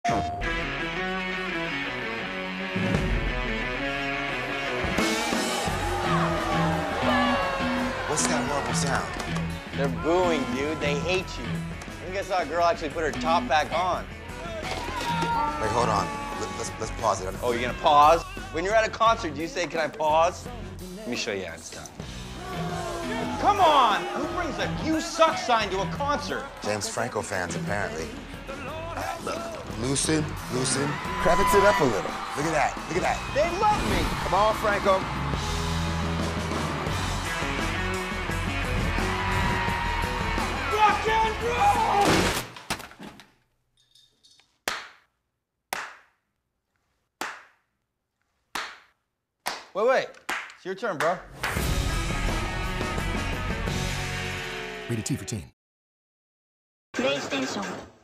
What's that horrible sound? They're booing, dude. They hate you. I think I saw a girl actually put her top back on. Wait, hold on. Let's pause it. Oh, you're gonna pause? When you're at a concert, do you say, "Can I pause?" Let me show you how it's done. Come on! Who brings a "you suck" sign to a concert? James Franco fans, apparently. Look, loosen. Crevice it up a little. Look at that, look at that. They love me! Come on, Franco. Rock and roll! Wait. It's your turn, bro. Rated T for teen. PlayStation